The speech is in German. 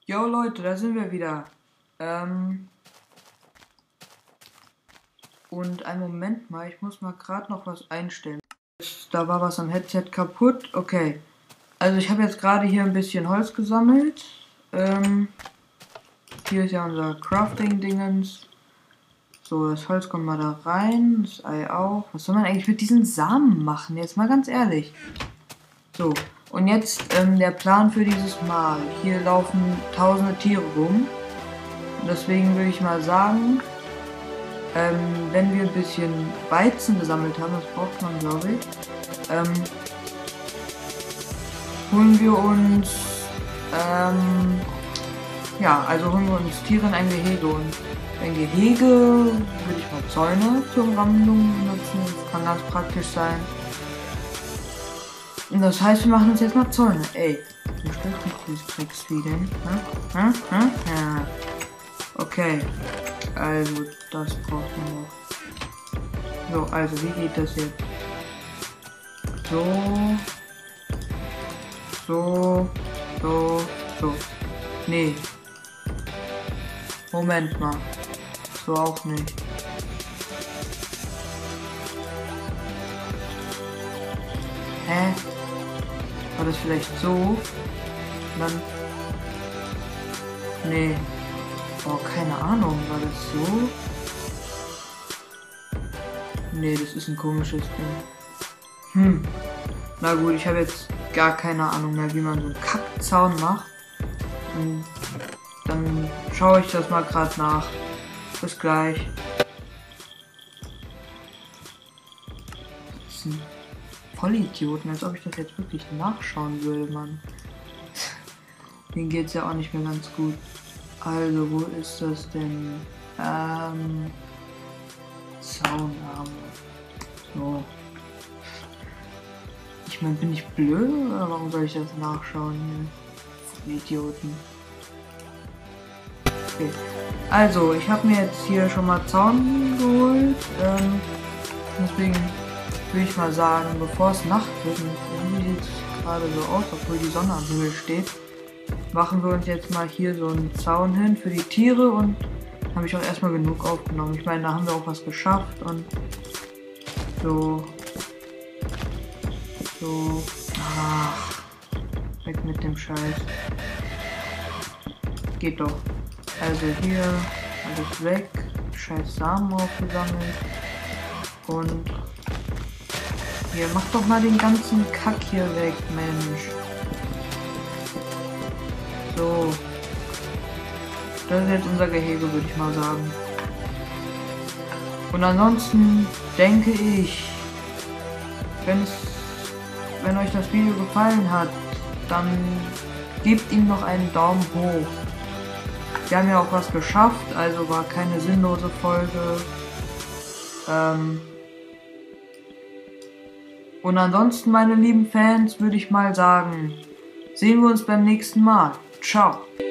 Jo Leute, da sind wir wieder. Und einen Moment mal, ich muss mal gerade noch was einstellen. Da war was am Headset kaputt. Okay. Also ich habe jetzt gerade hier ein bisschen Holz gesammelt. Hier ist ja unser Crafting-Dingens. So, das Holz kommt mal da rein. Das Ei auch. Was soll man eigentlich mit diesen Samen machen? Jetzt mal ganz ehrlich. So, und jetzt der Plan für dieses Mal. Hier laufen tausende Tiere rum. Und deswegen würde ich mal sagen, wenn wir ein bisschen Weizen gesammelt haben, das braucht man glaube ich, holen wir uns, holen wir uns Tiere in ein Gehege. Und ein Gehege würde ich mal Zäune zur Umrandung benutzen, das kann ganz praktisch sein. Und das heißt, wir machen uns jetzt mal Zäune. Ey, wo stört mich dieses Drecksvieh denn? Ja. Okay, also das braucht man noch. So, also wie geht das jetzt? So. Nee. Moment mal. So auch nicht. Hä? War das vielleicht so? Dann. Nee. Oh, keine Ahnung. War das so? Nee, das ist ein komisches Ding. Na gut, ich habe jetzt gar keine Ahnung mehr, wie man so einen Kackzaun macht. Und dann schaue ich das mal gerade nach. Bis gleich. Das sind Vollidioten, als ob ich das jetzt wirklich nachschauen würde, Mann. Denen geht's ja auch nicht mehr ganz gut. Also, wo ist das denn? Zaunarme. So. Ich meine, bin ich blöd oder warum soll ich das nachschauen hier? Idioten. Okay. Also, ich habe mir jetzt hier schon mal Zaun geholt. Deswegen würde ich mal sagen, bevor es Nacht wird, und irgendwie sieht es gerade so aus, obwohl die Sonne am Himmel steht, machen wir uns jetzt mal hier so einen Zaun hin für die Tiere und habe ich auch erstmal genug aufgenommen. Ich meine, da haben wir auch was geschafft und so. Ach, weg mit dem Scheiß. Geht doch. Also hier alles weg. Scheiß Samen aufgesammelt. Und hier, mach doch mal den ganzen Kack hier weg, Mensch. So. Das ist jetzt unser Gehege, würde ich mal sagen. Und ansonsten denke ich, wenn euch das Video gefallen hat, dann gebt ihm noch einen Daumen hoch. Wir haben ja auch was geschafft, also war keine sinnlose Folge. Und ansonsten, meine lieben Fans, würde ich mal sagen, sehen wir uns beim nächsten Mal. Ciao.